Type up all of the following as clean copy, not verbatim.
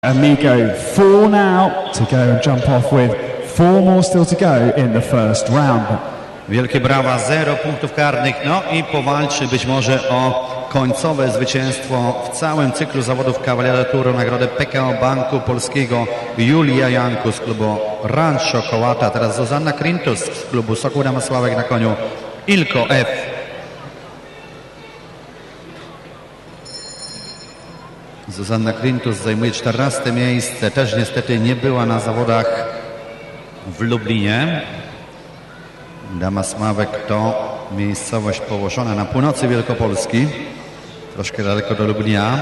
Amigo 4 now to go and jump off with 4 more still to go in the first round. Wielkie brawa, 0 punktów karnych, no i powalczy być może o końcowe zwycięstwo w całym cyklu zawodów Cavaliere Tour, nagrodę PKO Banku Polskiego. Julia Janku z klubu Rancho Kołata, teraz Zuzanna Krintus z klubu Sokół Damasławek na koniu Ilko F. Zuzanna Krintus zajmuje 14. miejsce, też niestety nie była na zawodach w Lublinie. Damasławek to miejscowość położona na północy Wielkopolski, troszkę daleko do Lublina.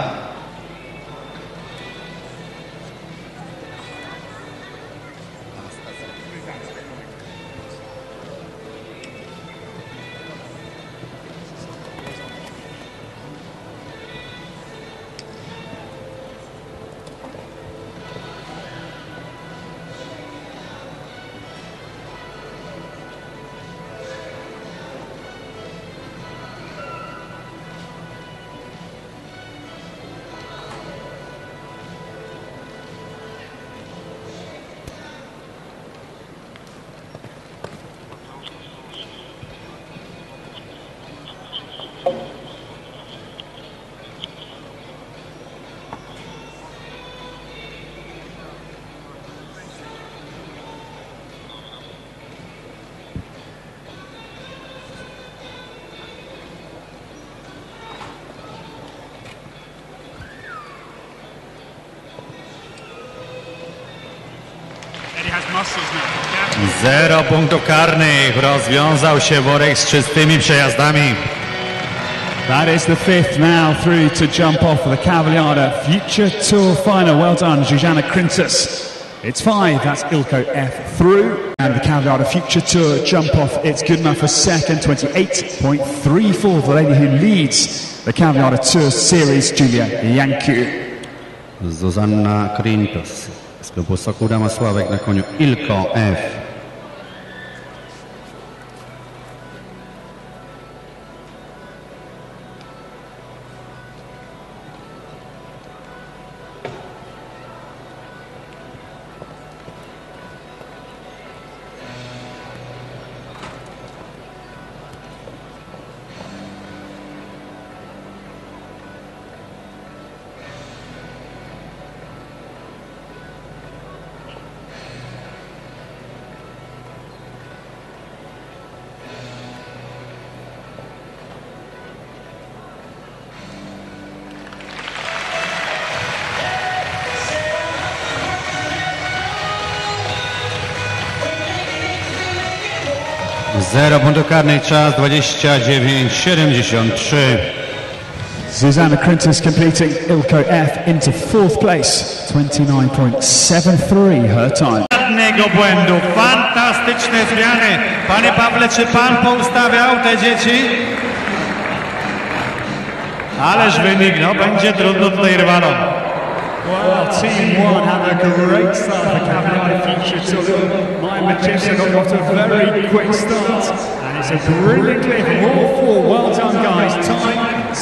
Zero punktów karnych, rozwiązał się worek z czystymi przejazdami. That is the 5th now through to jump off for the Cavaliere Future Tour final. Well done, Zuzanna Krintus. It's 5, that's Ilko F through. And the Cavaliere Future Tour jump off, it's good enough for second, 28.34. The lady who leads the Cavaliere Tour Series, Julia Janku. Zuzanna Krintus z klubu Sokół Damasławek na koniu Ilko F. Zero punktów karnych, czas 29.73. Zuzanna Krintus completing Ilko F into 4th place, 29.73 her time. Żadnego błędu, fantastyczne zmiany. Panie Pawle, czy pan poustawiał te dzieci? Ależ wynik, no będzie trudno tutaj rywalom. Well, Team 1 have a great start for Cavaliere Future Tour. My Magician got a very quick start, and it's a brilliant clip from all 4. Well done, guys. Time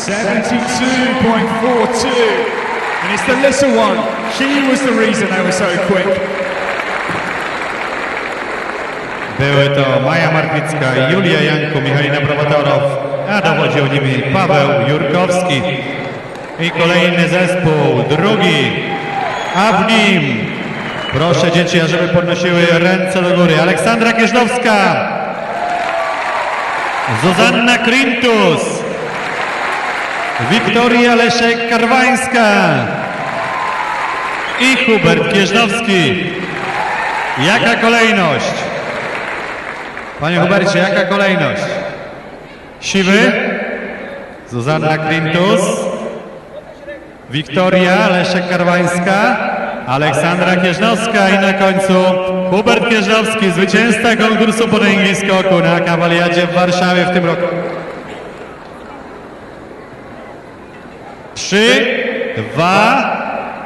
72.42. And it's the little one. She was the reason they were so quick. Były to Maja Markwicka, Julia Janku, Michalina Prowatorow, a dowodził nimi Paweł Jurkowski. I kolejny zespół, drugi, a w nim, proszę dzieci, żeby podnosiły ręce do góry, Aleksandra Kieżnowska, Zuzanna Krintus, Wiktoria Leszek-Karwańska i Hubert Kieżnowski. Jaka kolejność? Panie Hubercie, jaka kolejność? Siwy, Zuzanna Krintus, Wiktoria Leszek-Karwańska, Aleksandra Kieżnowska i na końcu Hubert Kieżnowski, zwycięzca konkursu potęgi skoku na Kawaliadzie w Warszawie w tym roku. 3, 2.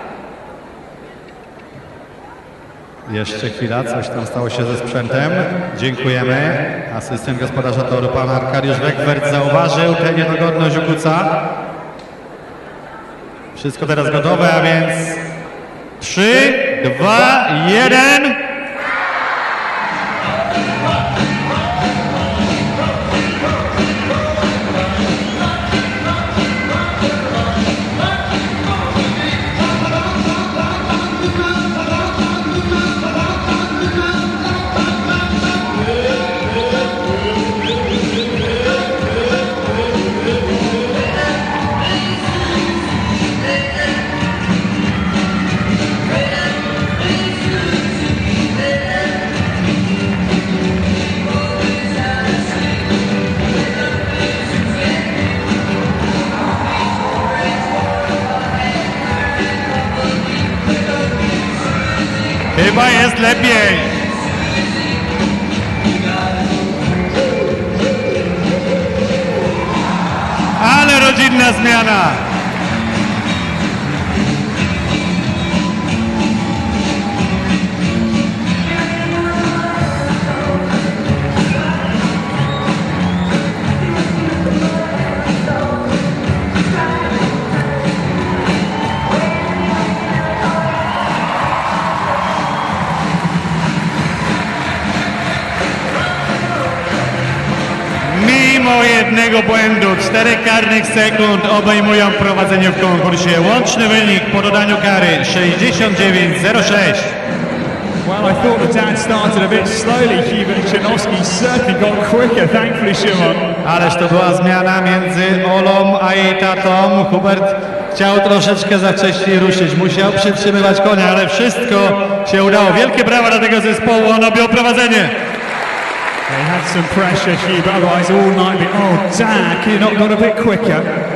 Jeszcze chwila, coś tam stało się ze sprzętem. Dziękujemy. Asystent gospodarza toru, pan Arkadiusz Wekwert, zauważył tę niedogodność u kuca. Wszystko teraz gotowe, a więc 3, 2, 1. Chyba jest lepiej. Ale rodzinna zmiana. Mimo jednego błędu, 4 karnych sekund obejmują prowadzenie w konkursie. Łączny wynik po dodaniu kary 69:06. Well, I thought the dance started a bit slowly. Hubert Czernowski certainly got quicker, thankfully, Szymon. Ależ to była zmiana między Olą a jej tatą. Hubert chciał troszeczkę za wcześnie ruszyć, musiał przytrzymywać konia, ale wszystko się udało. Wielkie brawa dla tego zespołu, on objął prowadzenie. They had some pressure, Hubert, otherwise all night. Oh, Dak, you not got a bit quicker.